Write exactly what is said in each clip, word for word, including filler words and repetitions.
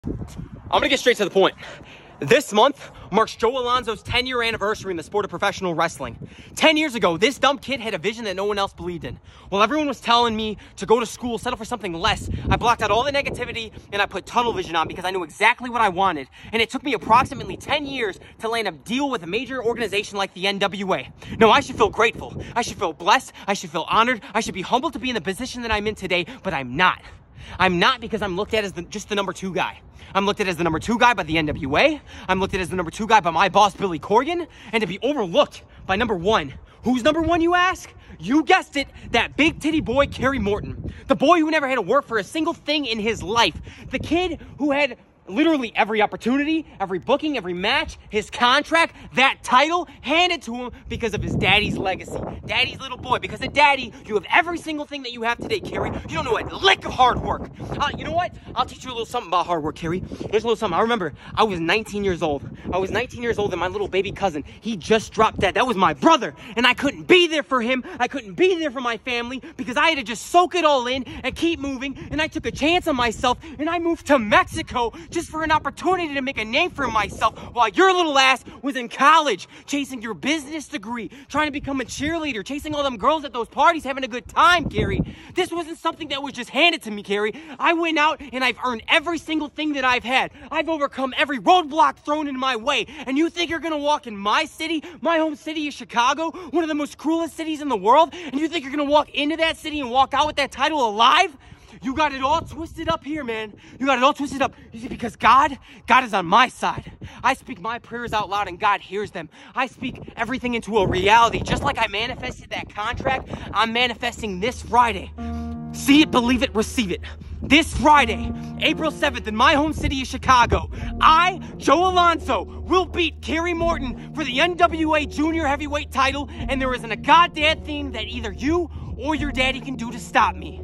I'm gonna get straight to the point. This month marks Joe Alonzo's ten year anniversary in the sport of professional wrestling. ten years ago, this dumb kid had a vision that no one else believed in. While everyone was telling me to go to school, settle for something less, I blocked out all the negativity and I put tunnel vision on because I knew exactly what I wanted. And it took me approximately ten years to land a deal with a major organization like the N W A. No, I should feel grateful. I should feel blessed. I should feel honored. I should be humbled to be in the position that I'm in today, but I'm not. I'm not because I'm looked at as the, just the number two guy. I'm looked at as the number two guy by the N W A. I'm looked at as the number two guy by my boss, Billy Corgan. And to be overlooked by number one. Who's number one, you ask? You guessed it, that big titty boy, Kerry Morton. The boy who never had to work for a single thing in his life. The kid who had literally every opportunity, every booking, every match, his contract, that title handed to him because of his daddy's legacy. Daddy's little boy. Because of daddy, you have every single thing that you have today, Kerry. You don't know a lick of hard work. Uh, you know what? I'll teach you a little something about hard work, Kerry. Here's a little something. I remember I was nineteen years old. I was nineteen years old and my little baby cousin, he just dropped dead. That was my brother. And I couldn't be there for him. I couldn't be there for my family because I had to just soak it all in and keep moving. And I took a chance on myself and I moved to Mexico just for an opportunity to make a name for myself while your little ass was in college, chasing your business degree, trying to become a cheerleader, chasing all them girls at those parties, having a good time, Kerry. This wasn't something that was just handed to me, Kerry. I went out and I've earned every single thing that I've had. I've overcome every roadblock thrown in my way. And you think you're gonna walk in my city, my home city is Chicago, one of the most cruelest cities in the world, and you think you're gonna walk into that city and walk out with that title alive? You got it all twisted up here, man. You got it all twisted up. You see, because God, God is on my side. I speak my prayers out loud and God hears them. I speak everything into a reality. Just like I manifested that contract, I'm manifesting this Friday. See it, believe it, receive it. This Friday, April seventh, in my home city of Chicago, I, Joe Alonzo, will beat Kerry Morton for the N W A Junior Heavyweight title, and there isn't a goddamn thing that either you or your daddy can do to stop me.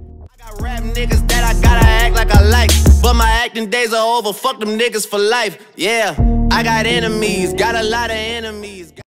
I got rap niggas that I gotta act like I like, but my acting days are over, fuck them niggas for life, yeah. I got enemies, got a lot of enemies.